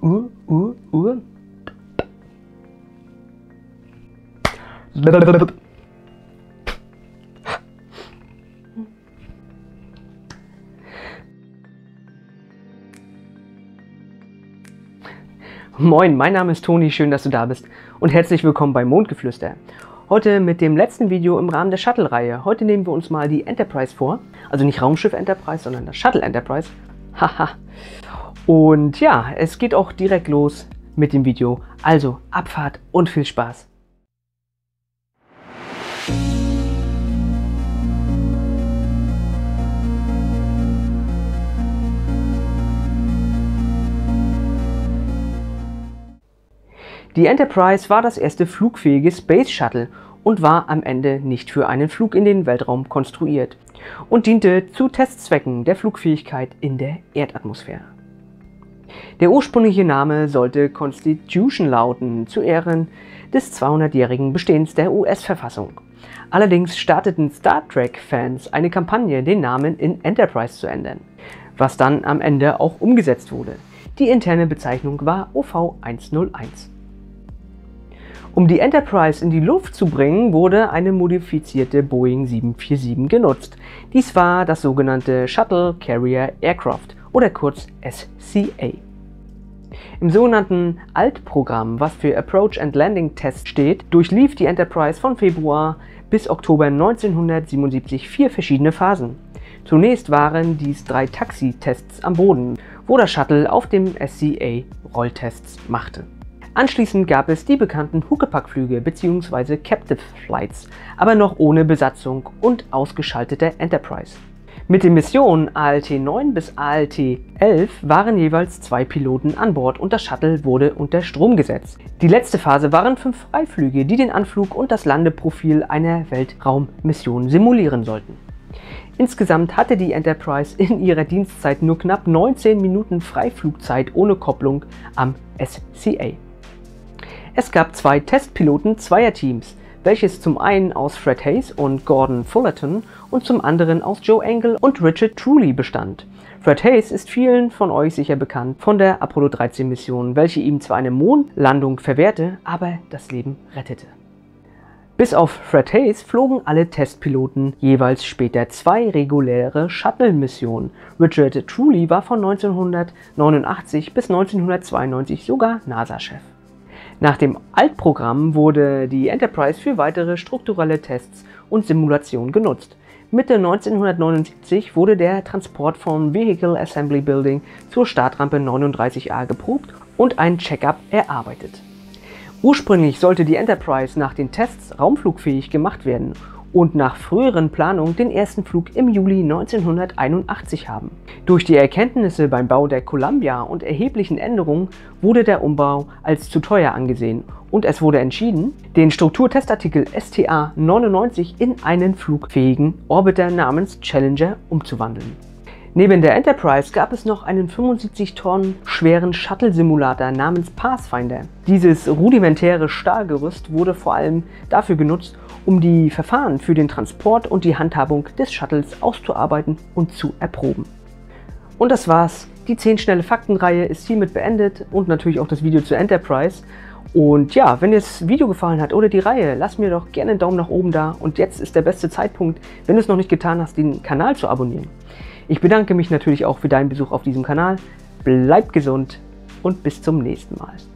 Moin, mein Name ist Toni, schön, dass du da bist und herzlich willkommen bei Mondgeflüster. Heute mit dem letzten Video im Rahmen der Shuttle-Reihe. Heute nehmen wir uns mal die Enterprise vor, also nicht Raumschiff Enterprise, sondern das Shuttle Enterprise. Haha. Und ja, es geht auch direkt los mit dem Video. Also Abfahrt und viel Spaß. Die Enterprise war das erste flugfähige Space Shuttle und war am Ende nicht für einen Flug in den Weltraum konstruiert und diente zu Testzwecken der Flugfähigkeit in der Erdatmosphäre. Der ursprüngliche Name sollte Constitution lauten, zu Ehren des 200-jährigen Bestehens der US-Verfassung. Allerdings starteten Star Trek-Fans eine Kampagne, den Namen in Enterprise zu ändern, was dann am Ende auch umgesetzt wurde. Die interne Bezeichnung war OV-101. Um die Enterprise in die Luft zu bringen, wurde eine modifizierte Boeing 747 genutzt. Dies war das sogenannte Shuttle Carrier Aircraft oder kurz SCA. Im sogenannten ALT-Programm, was für Approach and Landing Test steht, durchlief die Enterprise von Februar bis Oktober 1977 4 verschiedene Phasen. Zunächst waren dies 3 Taxi-Tests am Boden, wo das Shuttle auf dem SCA Rolltests machte. Anschließend gab es die bekannten Huckepackflüge bzw. Captive Flights, aber noch ohne Besatzung und ausgeschalteter Enterprise. Mit den Missionen ALT-9 bis ALT-11 waren jeweils 2 Piloten an Bord und das Shuttle wurde unter Strom gesetzt. Die letzte Phase waren 5 Freiflüge, die den Anflug und das Landeprofil einer Weltraummission simulieren sollten. Insgesamt hatte die Enterprise in ihrer Dienstzeit nur knapp 19 Minuten Freiflugzeit ohne Kopplung am SCA. Es gab 2 Testpiloten zweier Teams, welches zum einen aus Fred Haise und Gordon Fullerton und zum anderen aus Joe Engle und Richard Truly bestand. Fred Haise ist vielen von euch sicher bekannt von der Apollo 13 Mission, welche ihm zwar eine Mondlandung verwehrte, aber das Leben rettete. Bis auf Fred Haise flogen alle Testpiloten jeweils später 2 reguläre Shuttle-Missionen. Richard Truly war von 1989 bis 1992 sogar NASA-Chef. Nach dem ALT-Programm wurde die Enterprise für weitere strukturelle Tests und Simulationen genutzt. Mitte 1979 wurde der Transport vom Vehicle Assembly Building zur Startrampe 39A geprobt und ein Check-up erarbeitet. Ursprünglich sollte die Enterprise nach den Tests raumflugfähig gemacht werden und nach früheren Planungen den ersten Flug im Juli 1981 haben. Durch die Erkenntnisse beim Bau der Columbia und erheblichen Änderungen wurde der Umbau als zu teuer angesehen und es wurde entschieden, den Strukturtestartikel STA-99 in einen flugfähigen Orbiter namens Challenger umzuwandeln. Neben der Enterprise gab es noch einen 75 Tonnen schweren Shuttle-Simulator namens Pathfinder. Dieses rudimentäre Stahlgerüst wurde vor allem dafür genutzt, um die Verfahren für den Transport und die Handhabung des Shuttles auszuarbeiten und zu erproben. Und das war's. Die 10 schnelle Fakten-Reihe ist hiermit beendet und natürlich auch das Video zur Enterprise. Und ja, wenn dir das Video gefallen hat oder die Reihe, lass mir doch gerne einen Daumen nach oben da. Und jetzt ist der beste Zeitpunkt, wenn du es noch nicht getan hast, den Kanal zu abonnieren. Ich bedanke mich natürlich auch für deinen Besuch auf diesem Kanal. Bleib gesund und bis zum nächsten Mal.